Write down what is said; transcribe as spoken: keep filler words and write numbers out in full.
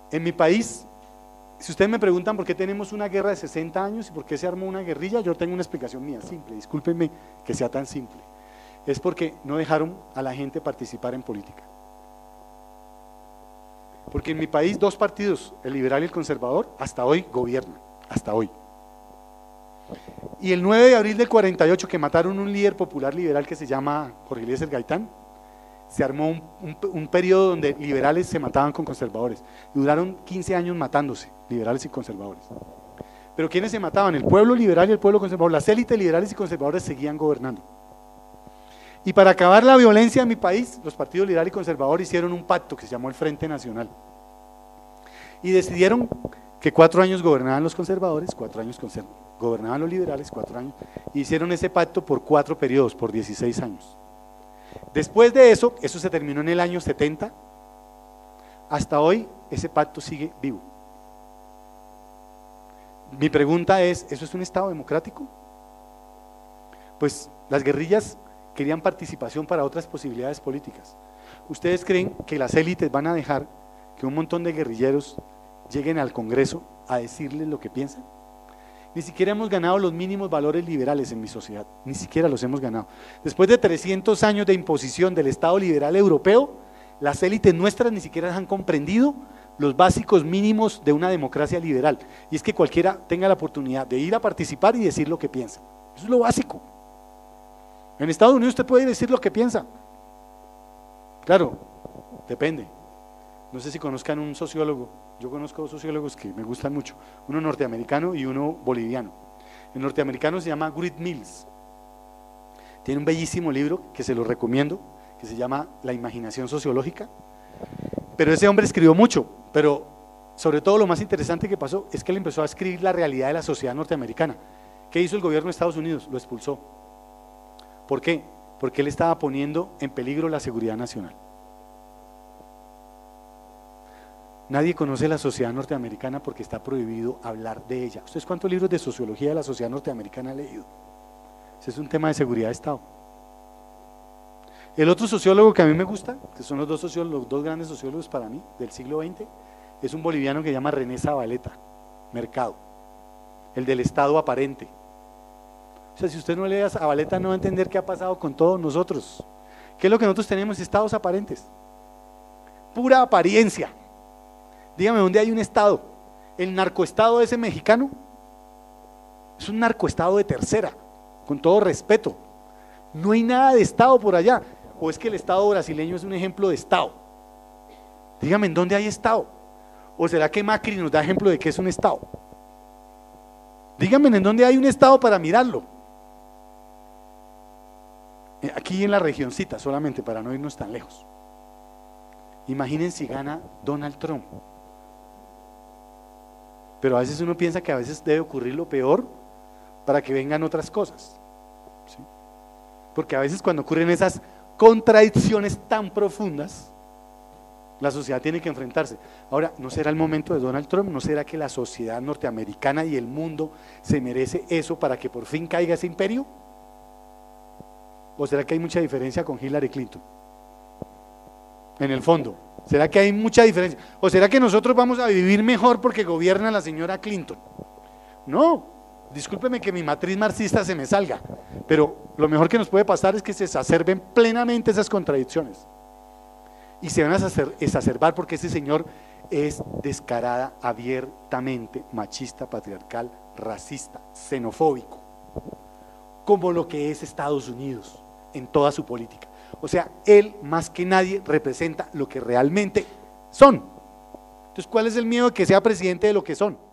En mi país, si ustedes me preguntan por qué tenemos una guerra de sesenta años y por qué se armó una guerrilla, yo tengo una explicación mía, simple, discúlpenme que sea tan simple. Es porque no dejaron a la gente participar en política. Porque en mi país dos partidos, el liberal y el conservador, hasta hoy gobiernan, hasta hoy. Y el nueve de abril del cuarenta y ocho, que mataron un líder popular liberal que se llama Jorge Eliezer Gaitán, se armó un, un, un periodo donde liberales se mataban con conservadores. Y duraron quince años matándose, liberales y conservadores. Pero ¿quiénes se mataban? El pueblo liberal y el pueblo conservador. Las élites liberales y conservadores seguían gobernando. Y para acabar la violencia en mi país, los partidos liberal y conservador hicieron un pacto que se llamó el Frente Nacional. Y decidieron que cuatro años gobernaban los conservadores, cuatro años gobernaban los liberales, cuatro años, y hicieron ese pacto por cuatro periodos, por dieciséis años. Después de eso, eso se terminó en el año setenta, hasta hoy ese pacto sigue vivo. Mi pregunta es, ¿eso es un Estado democrático? Pues las guerrillas querían participación para otras posibilidades políticas. ¿Ustedes creen que las élites van a dejar que un montón de guerrilleros lleguen al Congreso a decirles lo que piensan? Ni siquiera hemos ganado los mínimos valores liberales en mi sociedad, ni siquiera los hemos ganado. Después de trescientos años de imposición del Estado liberal europeo, las élites nuestras ni siquiera han comprendido los básicos mínimos de una democracia liberal, y es que cualquiera tenga la oportunidad de ir a participar y decir lo que piensa. Eso es lo básico. En Estados Unidos usted puede decir lo que piensa. Claro, depende. No sé si conozcan un sociólogo, yo conozco dos sociólogos que me gustan mucho, uno norteamericano y uno boliviano. El norteamericano se llama Greg Mills, tiene un bellísimo libro que se lo recomiendo, que se llama La imaginación sociológica, pero ese hombre escribió mucho, pero sobre todo lo más interesante que pasó es que él empezó a escribir la realidad de la sociedad norteamericana. ¿Qué hizo el gobierno de Estados Unidos? Lo expulsó. ¿Por qué? Porque él estaba poniendo en peligro la seguridad nacional. Nadie conoce la sociedad norteamericana porque está prohibido hablar de ella. ¿Ustedes cuántos libros de sociología de la sociedad norteamericana han leído? Ese es un tema de seguridad de Estado. El otro sociólogo que a mí me gusta, que son los dos sociólogos, los dos grandes sociólogos para mí del siglo veinte, es un boliviano que se llama René Zabaleta Mercado, el del Estado aparente. O sea, si usted no lee a Zabaleta no va a entender qué ha pasado con todos nosotros. ¿Qué es lo que nosotros tenemos? Estados aparentes, pura apariencia. Dígame, ¿dónde hay un estado? El narcoestado ese mexicano es un narcoestado de tercera, con todo respeto. No hay nada de estado por allá. ¿O es que el estado brasileño es un ejemplo de estado? Dígame, ¿en dónde hay estado? ¿O será que Macri nos da ejemplo de que es un estado? Dígame, ¿en dónde hay un estado para mirarlo? Aquí en la regioncita solamente, para no irnos tan lejos. Imaginen si gana Donald Trump. Pero a veces uno piensa que a veces debe ocurrir lo peor para que vengan otras cosas, ¿sí? Porque a veces cuando ocurren esas contradicciones tan profundas, la sociedad tiene que enfrentarse. Ahora, ¿no será el momento de Donald Trump? ¿No será que la sociedad norteamericana y el mundo se merece eso para que por fin caiga ese imperio? ¿O será que hay mucha diferencia con Hillary Clinton? En el fondo, ¿será que hay mucha diferencia? ¿O será que nosotros vamos a vivir mejor porque gobierna la señora Clinton? No, discúlpeme que mi matriz marxista se me salga, pero lo mejor que nos puede pasar es que se exacerben plenamente esas contradicciones y se van a exacerbar porque ese señor es descarada, abiertamente machista, patriarcal, racista, xenofóbico, como lo que es Estados Unidos en toda su política. O sea, él más que nadie representa lo que realmente son. Entonces, ¿cuál es el miedo de que sea presidente de lo que son?